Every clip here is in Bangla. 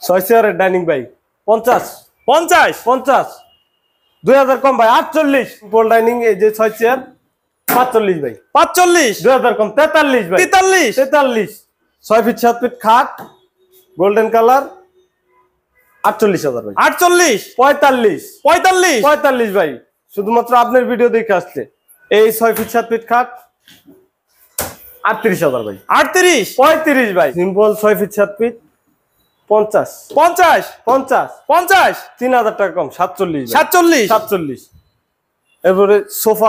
6 চেয়ারের ডাইনিং ভাই 50 50 50 2000 কম ভাই 48 সিম্পল ডাইনিং এই যে 6 চেয়ার 45 ভাই 45 2000 কম 43 ভাই 43 6 ফিট 7 ফিট খাট গোল্ডেন কালার 48000 ভাই 48 45 45 45 ভাই শুধুমাত্র আপনার ভিডিও দেখে আসছে এই 6 ফিট 7 ফিট খাট 38000 ভাই 38 35 ভাই সিম্পল 6 ফিট 7 ফিট 50 50 50 50 3000 টাকা কম 47 47 47 এরপরে সোফা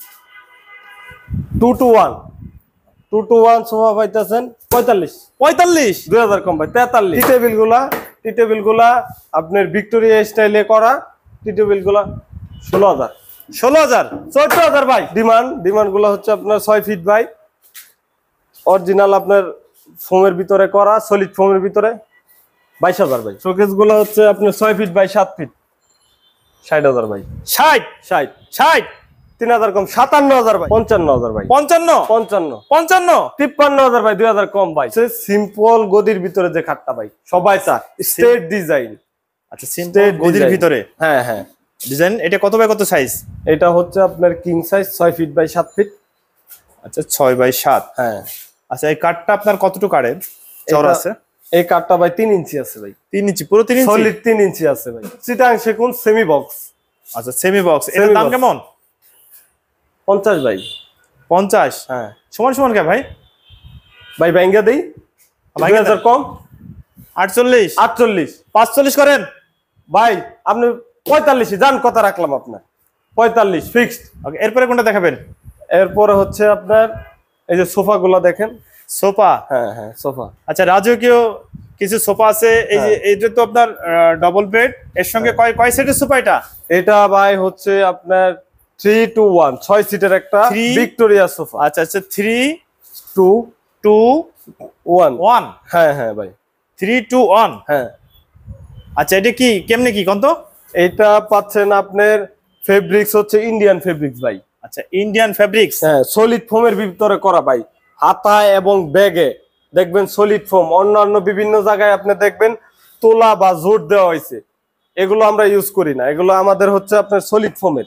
2 to 1 সোফা পাইতেছেন 45 45 2000 কম ভাই 43 টি টেবিল গুলা আপনার ভিক্টোরিয়া স্টাইলে করা টি টেবিল গুলা 16000 16000 ভাই ডিমান্ড গুলা হচ্ছে আপনার 6 ফিট ভাই অরিজিনাল আপনার ফোমের ভিতরে করা সলিড ফোমের ভিতরে 22000 ভাই শোকেস গুলো হচ্ছে আপনার 6 ফিট বাই 7 ফিট 60000 ভাই 60 3000 কম 57000 ভাই 55000 ভাই 55 55000 ভাই 2000 কম ভাই সিম্পল গদির ভিতরে যে খাটটা ভাই সবাই চায় স্টেট ডিজাইন আচ্ছা সিম্পল গদির ভিতরে হ্যাঁ ডিজাইন এটা কত বাই কত সাইজ এটা হচ্ছে আপনার king size 6 feet by 7 feet আচ্ছা 6 বাই 7 হ্যাঁ আচ্ছা এই কাঠটা আপনার কতটুকু কাটে চওড়া আছে এই কাঠটা ভাই 3 ইঞ্চি আছে ভাই 3 ইঞ্চি পুরো 3 ইঞ্চি সলিড 3 ইঞ্চি আছে ভাই চিটাং সেগুন সেমি বক্স আচ্ছা সেমি বক্স এর দাম কেমন 50 ভাই 50 হ্যাঁ সমান কে ভাই ভাঙ্গা দেই 2000 কম 48 45 করেন ভাই আপনি 45 জান কথা রাখলাম আপনার 45 ফিক্সড ওকে এরপরে কোনটা দেখাবেন এরপরে হচ্ছে আপনার এই যে সোফা গুলা দেখেন সোফা হ্যাঁ সোফা আচ্ছা রাজকীয় কিছু সোফা আছে এই যে এইটা তো আপনার ডাবল বেড এর সঙ্গে কয় সেটের সোফা এটা ভাই হচ্ছে আপনার 3 to 1 6 সিটের একটা ভিক্টোরিয়া সোফা আচ্ছা 3 2 1 হ্যাঁ ভাই 3 to 1 হ্যাঁ আচ্ছা এটা কি কেমনে কি কোন তো এটা পাচ্ছেন আপনার ফেব্রিক্স হচ্ছে ইন্ডিয়ান ফেব্রিক্স ভাই আচ্ছা ইন্ডিয়ান ফেব্রিক্স হ্যাঁ সলিড ফোমের ভিতরে করা ভাই হাতায় এবং ব্যাগে দেখবেন সলিড ফোম অন্যান্য বিভিন্ন জায়গায় আপনি দেখবেন তোলা বা জোট দেওয়া হয়েছে এগুলো আমরা ইউজ করি না এগুলো আমাদের হচ্ছে আপনার সলিড ফোমের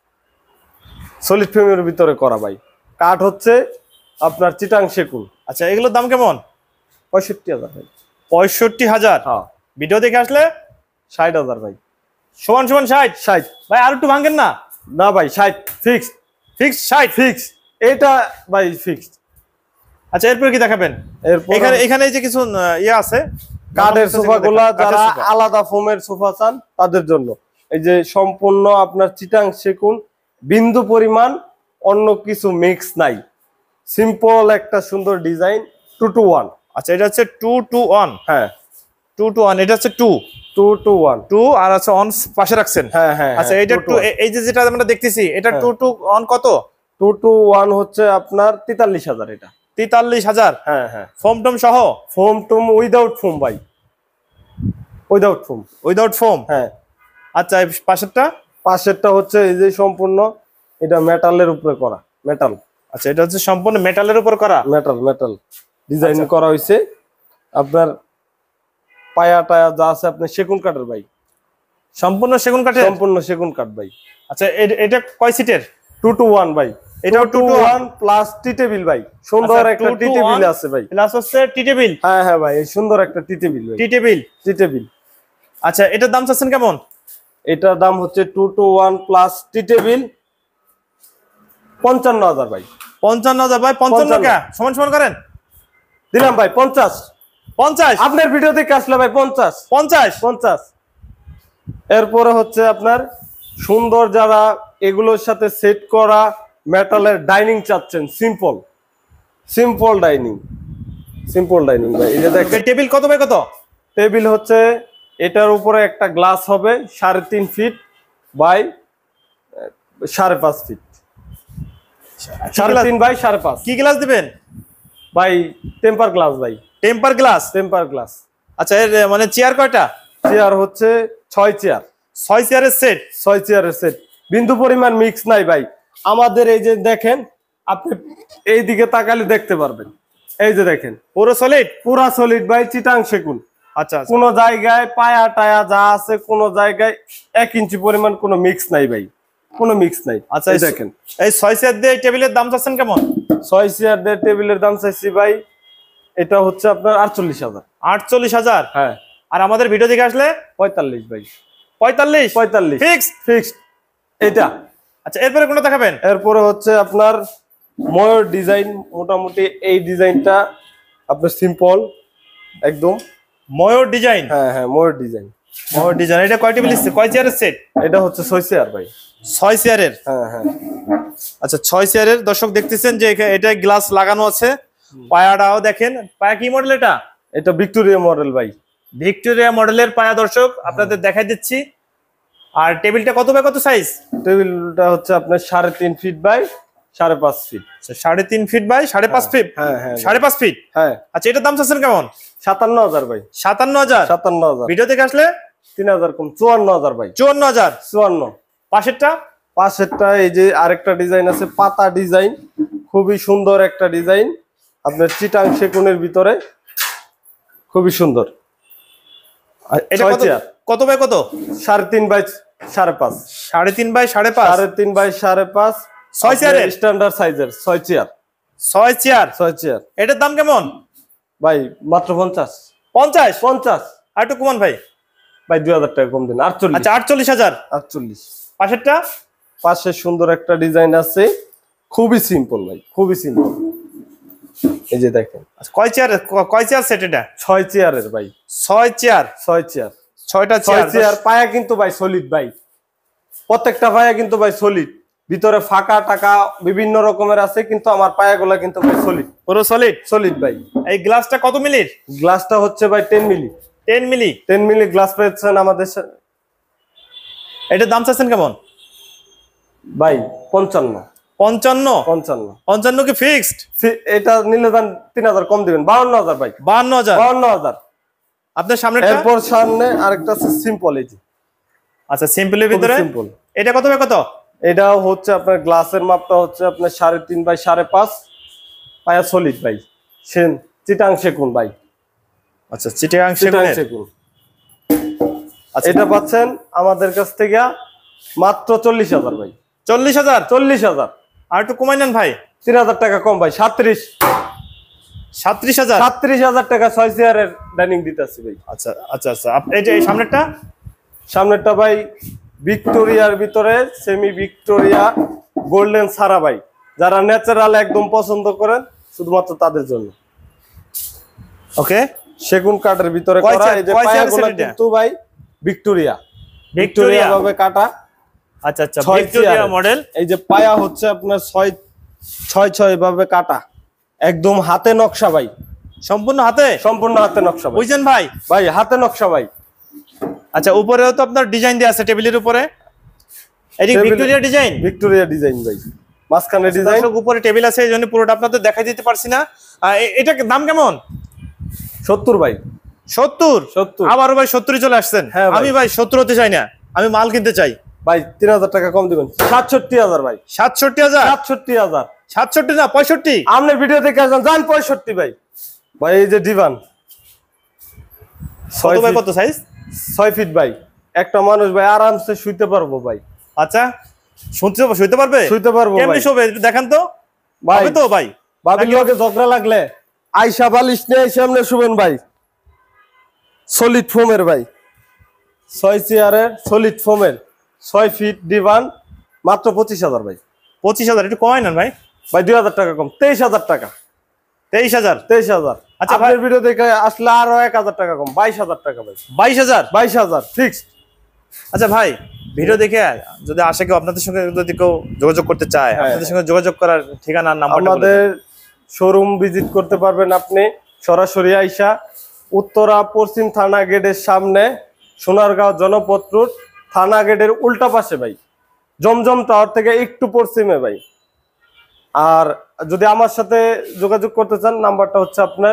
ভিতরে করা ভাই কাঠ হচ্ছে আপনার চিটাং সেগুন আচ্ছা এগুলোর দাম কেমন 65000 ভাই 65000 হ্যাঁ ভিডিও দেখে আসলে 60000 ভাই সমান 60 ভাই আর একটু ভাঙেন না ভাই 60 ফিক্সড এটা ভাই ফিক্সড আচ্ছা এরপর কি দেখাবেন এখানে এই যে কিছু ইয়ে আছে কাঠের সোফাগুলা যারা আলাদা ফোমের সোফা চান তাদের জন্য এই যে সম্পূর্ণ আপনার চিটাং সেগুন বিন্দু পরিমাণ অন্য কিছু মিক্স নাই সিম্পল একটা সুন্দর ডিজাইন 2 to 1 আচ্ছা এটা হচ্ছে 2 to 1 হ্যাঁ 2 to 1 এটা হচ্ছে 2 to 1 2 আর আছে অন পাশে রাখছেন হ্যাঁ আচ্ছা এটা 2 এই যে যেটা আমরা দেখতেছি এটা 2 to 1 কত 2 to 1 হচ্ছে আপনার 43000 এটা 43000 হ্যাঁ ফোম টম সহ ফোম টম উইদাউট ফোম ভাই উইদাউট ফোম হ্যাঁ আচ্ছা পাশেরটা হচ্ছে এই যে সম্পূর্ণ এটা মেটালের উপরে করা মেটাল আচ্ছা এটা হচ্ছে সম্পূর্ণ মেটালের উপর করা মেটাল ডিজাইন করা হয়েছে আপনার পায়া টায়া যা আছে আপনার সেগুন কাঠের ভাই সম্পূর্ণ সেগুন কাঠ ভাই আচ্ছা এটা কয় সিটের 2 to 1 ভাই এটাও 2 to 1 প্লাস টি টেবিল ভাই সুন্দর একটা টি টেবিল আছে ভাই প্লাস হচ্ছে টি টেবিল হ্যাঁ ভাই সুন্দর একটা টি টেবিল ভাই টি টেবিল আচ্ছা এটার দাম চাচ্ছেন কেমন এটার দাম হচ্ছে 2 to 1 প্লাস টি টেবিল 55000 ভাই 55000 ভাই 55 কা সমান করেন দিলাম ভাই 50 আপনার ভিডিও দেখে আসলে ভাই 50 এরপরে হচ্ছে আপনার সুন্দর যারা এগুলোর সাথে সেট করা মেটালের ডাইনিং চাচ্ছেন সিম্পল ডাইনিং ভাই এই যে দেখেন টেবিল কত বাই কত টেবিল হচ্ছে এটার উপরে একটা গ্লাস হবে 3.5 ফিট বাই 5.5 ফিট 3.5 বাই 5.5 কি গ্লাস দিবেন ভাই টেম্পার গ্লাস ভাই টেম্পার গ্লাস আচ্ছা এর মানে চেয়ার কয়টা চেয়ার হচ্ছে 6 চেয়ার 6 চেয়ারের সেট বিন্দু পরিমাণ মিক্স নাই ভাই আমাদের এই যে দেখেন আপনি এই দিকে তাকালে দেখতে পারবেন এই যে দেখেন পুরো সলিড ভাই চিটাং সেগুন আচ্ছা আচ্ছা। কোনো জায়গায় পায়া টায়া যা আছে কোনো জায়গায় 1 ইঞ্চি পরিমাণ কোনো মিক্স নাই ভাই, কোনো মিক্স নাই। আচ্ছা এই দেখেন এই 6 চেয়ার দিয়ে টেবিলের দাম চাচ্ছেন কেমন? 6 চেয়ার দিয়ে টেবিলের দাম চাইছি ভাই, এটা হচ্ছে আপনার 48,000। 48,000? হ্যাঁ। আর আমাদের ভিডিও দেখে আসলে 45 ভাই। 45? 45 ফিক্সড? ফিক্সড এটা। আচ্ছা, এরপরে কোনটা দেখাবেন? এরপরে হচ্ছে আপনার ময়ূর ডিজাইন, মোটামুটি এই ডিজাইনটা আপনার সিম্পল একদম। ময়ূর ডিজাইন? হ্যাঁ হ্যাঁ, ময়ূর ডিজাইন। ময়ূর ডিজাইন, এটা কয় টেবিল কয় চেয়ারের সেট? এটা হচ্ছে 6 চেয়ার ভাই। 6 চেয়ারের? হ্যাঁ হ্যাঁ। আচ্ছা 6 চেয়ারের। দর্শক দেখতেছেন যে এটা গ্লাস লাগানো আছে। পায়াটাও দেখেন, পায়া কি মডেল এটা? এটা ভিক্টোরিয়া মডেল ভাই। ভিক্টোরিয়া মডেলের পায়া দর্শক আপনাদের দেখাই দিচ্ছি। আর টেবিলটা কত বাই কত সাইজ? টেবিলটা হচ্ছে আপনার 3.5 feet by 5.5 feet. 3.5 feet by 5.5 feet? হ্যাঁ হ্যাঁ 5.5 ফিট। হ্যাঁ। আচ্ছা, এটার দাম চাচ্ছেন কেমন? 57,000 ভাই। 57,000? 57,000। ভিডিও দেখে আসলে 3,000 কম, 54,000 ভাই। 54,000? 54। পাশেরটা? পাশেরটা এই যে আরেকটা ডিজাইন আছে, পাতা ডিজাইন, খুবই সুন্দর একটা ডিজাইন, আপনার চিটাং সেগুনের ভিতরে, খুবই সুন্দর। এটা কত কত বাই কত? 3.5 বাই 5.5। 3.5 বাই 5.5? 3.5 বাই 5.5। 6 চেয়ারের স্ট্যান্ডার্ড সাইজের 6 চেয়ার। 6 চেয়ার? 6 চেয়ার। এটার দাম কেমন ভাই মাত্র 50। 50? 50 আর একটু কমান ভাই। ভাই 2,000 টাকা কম দিন। 48। আচ্ছা 48,000? 48। পাশেরটা? পাশে সুন্দর একটা ডিজাইন আছে, খুবই সিম্পল ভাই, খুবই সিম্পল। এই যে দেখেন। কয় চেয়ার সেট এটা? 6 চেয়ারের ভাই। 6 চেয়ার? 6 চেয়ার। 6টা 6 চেয়ার। পায়া কিন্তু ভাই সলিড ভাই, প্রত্যেকটা পায়া কিন্তু ভাই সলিড, ভিতরে ফাঁকা টাকা বিভিন্ন রকমের আছে, কিন্তু আমার পায়াগুলা কিন্তু ভাই সলিড, পুরো সলিড? সলিড ভাই। এই গ্লাসটা কত মিলির? গ্লাসটা হচ্ছে ভাই 10 মিলি। 10 মিলি? 10 মিলি গ্লাস পেয়েছেন আমাদের এটার দাম চাচ্ছেন কেমন ভাই? 55। 55? 55। 55 কি ফিক্সড? এটা নিলে দাম 3,000 কম দিবেন, 52,000 ভাই। 52,000? 52,000। আপনার সামনেটা? এরপর সামনে আরেকটা আছে সিম্পল, এই যে। আচ্ছা, সিম্পলের ভিতরে সিম্পল। এটা কত বাই কত? এটা হচ্ছে আপনার গ্লাসের মাপটা হচ্ছে আপনার 3.5 বাই 5.5, পায়া সলিড ভাই, চিটাং সেগুন ভাই। আচ্ছা, চিটাং সেগুন। এটা পাচ্ছেন আমাদের কাছ থেকে মাত্র 40,000 ভাই। 40,000? 40,000। আর একটু কমাই নেন ভাই। 3,000 টাকা কম ভাই, 37। 37,000? 37,000 টাকা 6 চেয়ারের ডাইনিং দিতেছি ভাই। আচ্ছা আচ্ছা আচ্ছা। এই সামনেরটা? সামনেরটা ভাই ভিক্টোরিয়ার ভিতরে সেমি ভিক্টোরিয়া গোল্ডেন সারা ভাই, যারা ন্যাচারাল একদম পছন্দ করেন শুধুমাত্র তাদের জন্য। ওকে। সেগুন কাঠের ভিতরে করা, এই যে পায়াগুলো কিন্তু ভাই ভিক্টোরিয়া ভাবে কাটা। আচ্ছা আচ্ছা, ভিক্টোরিয়া মডেল। এই যে পায়া হচ্ছে আপনার 6 ভাবে কাটা, একদম হাতে নকশা ভাই, সম্পূর্ণ হাতে? সম্পূর্ণ হাতে নকশা ভাই। বুঝছেন ভাই? ভাই হাতে নকশা ভাই। আচ্ছা, উপরেও তো আপনার ডিজাইন দেয়া আছে টেবিলের উপরে, এই ভিক্টোরিয়া ডিজাইন? ভিক্টোরিয়া ডিজাইন ভাই, মাঝখানে ডিজাইন, উপরে টেবিল আছে, এই জন্য পুরোটা আপনাদের দেখাই দিতে পারছি না। এটা দাম কেমন? 70 ভাই। 70? আবারও ভাই 70 চলে আসছেন। আমি ভাই 70 হতে চাই না, আমি মাল কিনতে চাই ভাই। 3,000 টাকা কম দিবেন, 67,000 ভাই। 67,000? 67,000। 67 না 65? আপনার ভিডিও দেখে আসবেন, যান 65 ভাই। ভাই এই যে ডিভান, 6 বাই কত সাইজ? 6 ফিট ভাই, একটা মানুষ ভাই আরামসে শুইতে পারবো ভাই। আচ্ছা, শুইতে পারবে? শুইতে পারবো ভাই। কেমনে শোবে দেখান তো ভাই। তো ভাই ভাবির লগে ঝগড়া লাগলে আইসা বালিশ নিয়ে সামনে শুবেন ভাই, সলিড ফোমের ভাই, 6 চেয়ারের সলিড ফোমের 6 ফিট ডিভান, মাত্র 25,000 ভাই। 25,000? একটু কমাই নেন ভাই। ভাই 2,000 টাকা কম, 23,000 টাকা। 23,000? 23,000। আচ্ছা, আপনার ভিডিও দেখে আসলে আরো 1,000 টাকা কম, 22,000 টাকা ভাই। 22,000? 22,000 ফিক্সড। আচ্ছা ভাই, ভিডিও দেখে যদি আসে কেউ আপনাদের সঙ্গে, যদি কেউ যোগাযোগ করতে চায়, আপনাদের সঙ্গে যোগাযোগ করার ঠিকানা নাম্বার? আমাদের শোরুম ভিজিট করতে পারবেন আপনি সরাসরি আইসা উত্তরা পশ্চিম থানা গেটের সামনে, সোনারগাঁও জনপথ রোড, থানা গেটের উল্টা পাশে ভাই, জমজম টাওয়ার থেকে একটু পশ্চিমে ভাই। আর যদি আমার সাথে যোগাযোগ করতে চান, নাম্বারটা হচ্ছে আপনার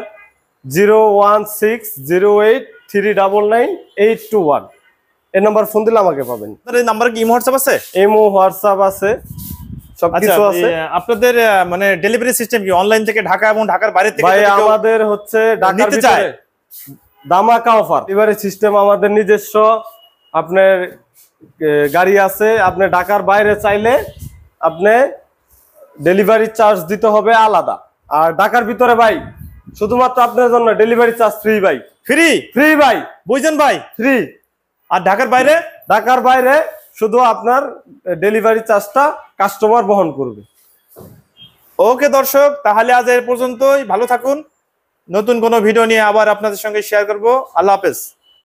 01608399821। এই নাম্বার ফোন দিলে আমাকে পাবেন। এই নাম্বারে কি ইমো হোয়াটসঅ্যাপ আছে? ইমো হোয়াটসঅ্যাপ আছে, সবকিছু আছে। আপনাদের মানে ডেলিভারি সিস্টেম কি অনলাইন থেকে ঢাকা এবং ঢাকার বাইরে থেকে? ভাই আমাদের হচ্ছে ঢাকার ভিতরে, দামাকা অফার। ডেলিভারি সিস্টেম আমাদের নিজস্ব, আপনার গাড়ি আছে। আপনি ঢাকার বাইরে চাইলে আপনি ডেলিভারি চার্জ দিতে হবে আলাদা। আর ঢাকার ভিতরে ভাই শুধুমাত্র আপনার জন্য ডেলিভারি চার্জ ফ্রি ভাই। ফ্রি? ফ্রি ভাই, বুঝছেন ভাই, ফ্রি। আর ঢাকার বাইরে? ঢাকার বাইরে শুধু আপনার ডেলিভারি চার্জটা কাস্টমার বহন করবে। ওকে দর্শক, তাহলে আজ এর পর্যন্তই। ভালো থাকুন, নতুন কোনো ভিডিও নিয়ে আবার আপনাদের সঙ্গে শেয়ার করব। আল্লাহ হাফেজ।